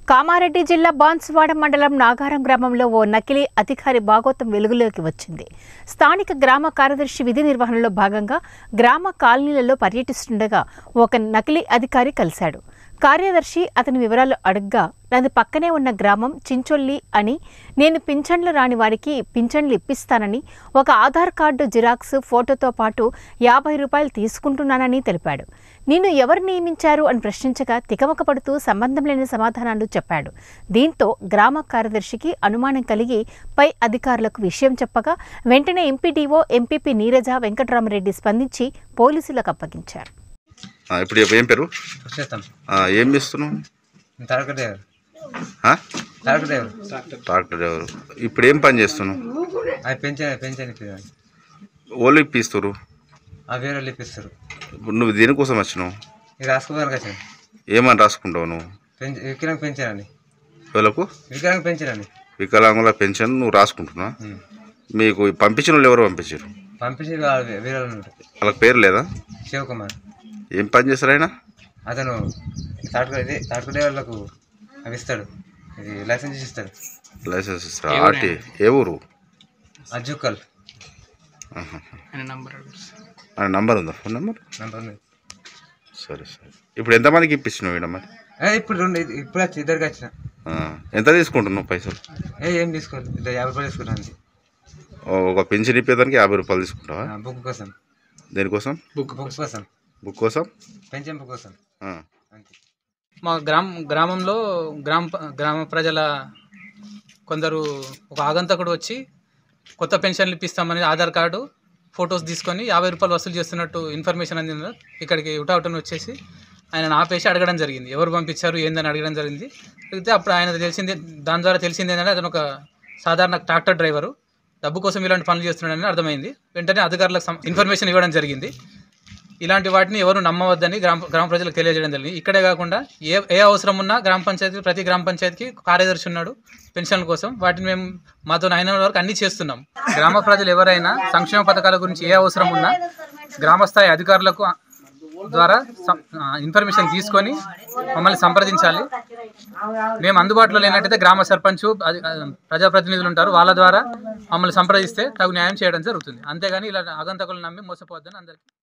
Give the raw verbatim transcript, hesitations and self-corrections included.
కామారెడ్డి జిల్లా బాన్సువాడ మండలం నాగారం గ్రామంలో ఓ నకిలీ అధికారి భాగోతం వెలుగులోకి వచ్చింది. స్థానిక గ్రామ కార్యదర్శి విధి నిర్వహణలో భాగంగా గ్రామ కాలనీలలో పర్యటిస్తుండగా ఒక నకిలీ అధికారి కలిశాడు. కార్యదర్శి అతని వివరాలు అడగ్గా నాది పక్కనే ఉన్న గ్రామం చించొల్లి అని, నేను పింఛన్లు రాని వారికి పింఛన్లు ఇప్పిస్తానని, ఒక ఆధార్ కార్డు జిరాక్స్ ఫోటోతో పాటు యాభై రూపాయలు తీసుకుంటున్నానని తెలిపాడు. నిన్ను ఎవరు నియమించారు అని ప్రశ్నించగా తికమక పడుతూ సంబంధం లేని సమాధానాలు చెప్పాడు. దీంతో గ్రామ కార్యదర్శికి అనుమానం కలిగి పై అధికారులకు విషయం చెప్పగా వెంటనే ఎంపీడీఓ ఎంపీపీ నీరజ వెంకటరామరెడ్డి స్పందించి పోలీసులకు అప్పగించారు. ఇప్పుడు ఏం పేరు ఏం చేస్తున్నావు? Tractor driver. ఇప్పుడు ఏం పని చేస్తున్నావు? ఓళ్ళు ఇప్పిస్తారు, ఇప్పిస్తారు. ఇప్పుడు నువ్వు దేనికోసం వచ్చినావు? రాసుకోవడానికి వచ్చాను. ఏమని రాసుకుంటావు నువ్వు? వికలాంగ పెంచానండి. వీళ్ళకు వికలాంగ పెంచానండి. వికలాంగుల పెన్షన్ నువ్వు రాసుకుంటున్నా? మీకు పంపించిన వాళ్ళు ఎవరు పంపించారు? పంపించి వేరే వాళ్ళకి పేరు లేదా? శివకుమార్. ఏం పని చేస్తారు ఆయన? అతను తాటుకు ఇదే తాటుకు డ్రైవర్లకు అవి ఇస్తాడు, ఇది లైసెన్స్ ఇస్తాడు. లైసెన్స్ ఇస్తాడు. ఆర్టీ ఏ ఊరు? అజ్జుక్కల్. ఆయన నంబర్ ఉందా? Phone number? నెంబర్ ఉంది. సరే సరే. ఇప్పుడు ఎంతమందికి ఇప్పించినావు ఈడ మరి? ఇప్పుడు రెండు ఇప్పుడు వచ్చి ఇద్దరికి వచ్చిన. ఎంత తీసుకుంటున్నావు పైసలు? ఏ ఏం తీసుకోవాలి, ఇద్దరు యాభై రూపాయలు తీసుకుంటాను. ఒక పెన్షన్ ఇప్పేదానికి యాభై రూపాయలు తీసుకుంటావా? బుక్ కోసం. దేనికోసం? బుక్ బుక్ కోసం. బుక్ కోసం, పెన్షన్ బుక్ కోసం. మా గ్రామ గ్రామంలో గ్రామ గ్రామ ప్రజల కొందరు ఒక ఆగంతకుడు వచ్చి కొత్త పెన్షన్లు ఇప్పిస్తామని ఆధార్ కార్డు ఫొటోస్ తీసుకొని యాభై రూపాయలు వసూలు చేస్తున్నట్టు ఇన్ఫర్మేషన్ అందింది. ఇక్కడికి ఉటావుటను వచ్చేసి ఆయన ఆపేసి అడగడం జరిగింది, ఎవరు పంపించారు ఏందని అడగడం జరిగింది. అయితే అప్పుడు ఆయన తెలిసింది, దాని ద్వారా తెలిసింది ఏంటంటే అతను ఒక సాధారణ ట్రాక్టర్ డ్రైవరు, డబ్బు కోసం ఇలాంటి పనులు చేస్తున్నాడని అర్థమైంది. వెంటనే అధికారులకు ఇన్ఫర్మేషన్ ఇవ్వడం జరిగింది. ఇలాంటి వాటిని ఎవరు నమ్మవద్దని గ్రామ గ్రామ ప్రజలకు తెలియజేయడం జరిగింది. ఇక్కడే కాకుండా ఏ ఏ అవసరం ఉన్నా గ్రామ పంచాయతీ ప్రతి గ్రామ పంచాయతీకి కార్యదర్శి ఉన్నాడు పెన్షన్ల కోసం. వాటిని మేము మాతో అయిన వరకు అన్నీ చేస్తున్నాం. గ్రామ ప్రజలు ఎవరైనా సంక్షేమ పథకాల గురించి ఏ అవసరం ఉన్నా గ్రామస్థాయి అధికారులకు ద్వారా ఇన్ఫర్మేషన్ తీసుకొని మమ్మల్ని సంప్రదించాలి. మేము అందుబాటులో లేనట్టయితే గ్రామ సర్పంచ్ ప్రజాప్రతినిధులు ఉంటారు, వాళ్ళ ద్వారా మమ్మల్ని సంప్రదిస్తే తగు న్యాయం చేయడం జరుగుతుంది. అంతేగాని ఇలా ఆగంతకులు నమ్మి మోసపోవద్దని అందరికీ